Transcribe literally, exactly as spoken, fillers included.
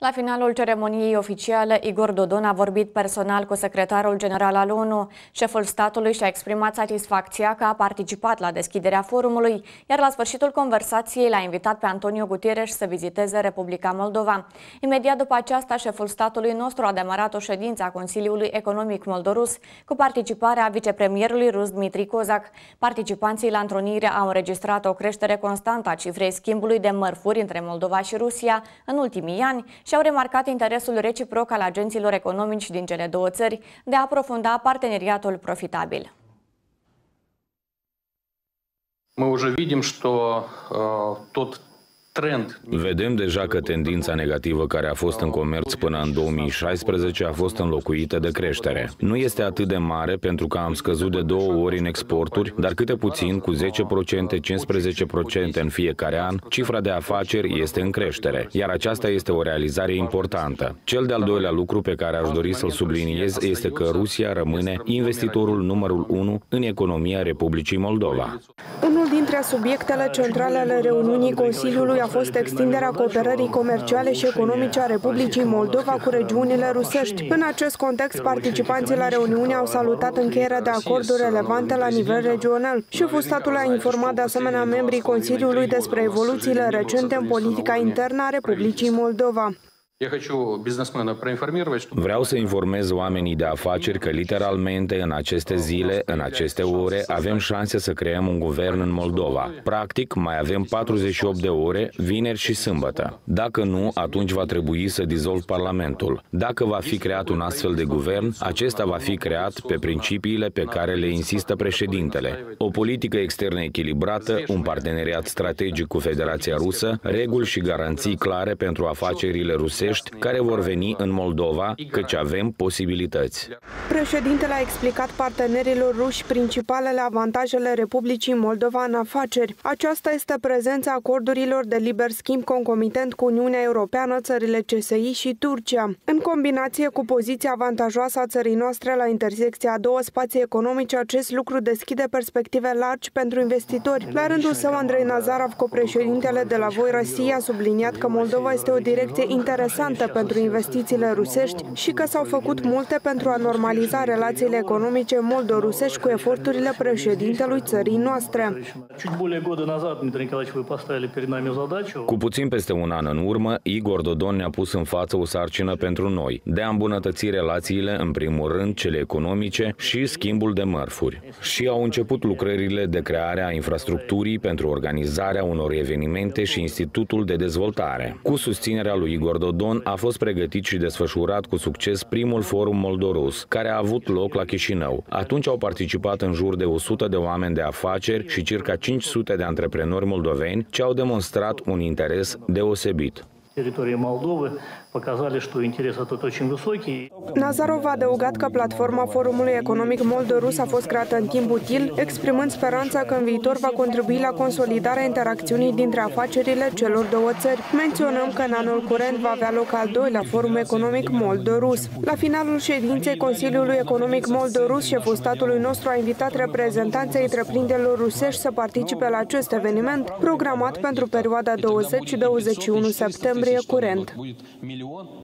La finalul ceremoniei oficiale, Igor Dodon a vorbit personal cu secretarul general al ONU. Șeful statului și-a exprimat satisfacția că a participat la deschiderea forumului, iar la sfârșitul conversației l-a invitat pe Antonio Guterres să viziteze Republica Moldova. Imediat după aceasta, șeful statului nostru a demarat o ședință a Consiliului Economic Moldorus cu participarea vicepremierului rus Dmitry Kozak. Participanții la întrunire au înregistrat o creștere constantă a cifrei schimbului de mărfuri între Moldova și Rusia în ultimii ani și au remarcat interesul reciproc al agenților economici din cele două țări de a aprofunda parteneriatul profitabil. Мы уже видим, что uh, тот trend. Vedem deja că tendința negativă care a fost în comerț până în două mii șaisprezece a fost înlocuită de creștere. Nu este atât de mare pentru că am scăzut de două ori în exporturi, dar câte puțin, cu zece la sută, cincisprezece la sută în fiecare an, cifra de afaceri este în creștere, iar aceasta este o realizare importantă. Cel de-al doilea lucru pe care aș dori să-l subliniez este că Rusia rămâne investitorul numărul unu în economia Republicii Moldova. Unul dintre subiectele centrale ale reuniunii Consiliului a fost extinderea cooperării comerciale și economice a Republicii Moldova cu regiunile rusești. În acest context, participanții la reuniune au salutat încheierea de acorduri relevante la nivel regional. Șeful statului a informat de asemenea membrii Consiliului despre evoluțiile recente în politica internă a Republicii Moldova. Vreau să informez oamenii de afaceri că literalmente în aceste zile, în aceste ore, avem șanse să creăm un guvern în Moldova. Practic, mai avem patruzeci și opt de ore, vineri și sâmbătă. Dacă nu, atunci va trebui să dizolv Parlamentul. Dacă va fi creat un astfel de guvern, acesta va fi creat pe principiile pe care le insistă președintele. O politică externă echilibrată, un parteneriat strategic cu Federația Rusă, reguli și garanții clare pentru afacerile rusești care vor veni în Moldova, căci avem posibilități. Președintele a explicat partenerilor ruși principalele avantajele Republicii Moldova în afaceri. Aceasta este prezența acordurilor de liber schimb concomitent cu Uniunea Europeană, țările C S I și Turcia. În combinație cu poziția avantajoasă a țării noastre la intersecția a două spații economice, acest lucru deschide perspective largi pentru investitori. La rândul său, Andrei Nazarov, copreședintele de la Voi Rossiya, a subliniat că Moldova este o direcție interesantă pentru investițiile rusești și că s-au făcut multe pentru a normaliza relațiile economice moldo-rusești cu eforturile președintelui țării noastre. Cu puțin peste un an în urmă, Igor Dodon ne-a pus în față o sarcină pentru noi, de a îmbunătăți relațiile, în primul rând cele economice și schimbul de mărfuri. Și au început lucrările de creare a infrastructurii pentru organizarea unor evenimente și Institutul de Dezvoltare. Cu susținerea lui Igor Dodon a fost pregătit și desfășurat cu succes primul forum moldorus, care a avut loc la Chișinău. Atunci au participat în jur de o sută de oameni de afaceri și circa cinci sute de antreprenori moldoveni, ce au demonstrat un interes deosebit. Nazarov a adăugat că platforma Forumului Economic Moldorus a fost creată în timp util, exprimând speranța că în viitor va contribui la consolidarea interacțiunii dintre afacerile celor două țări. Menționăm că în anul curent va avea loc al doilea Forum Economic Moldorus. La finalul ședinței Consiliului Economic Moldorus, șeful statului nostru a invitat reprezentanții întreprinderilor rusești să participe la acest eveniment, programat pentru perioada douăzeci - douăzeci și unu septembrie curent.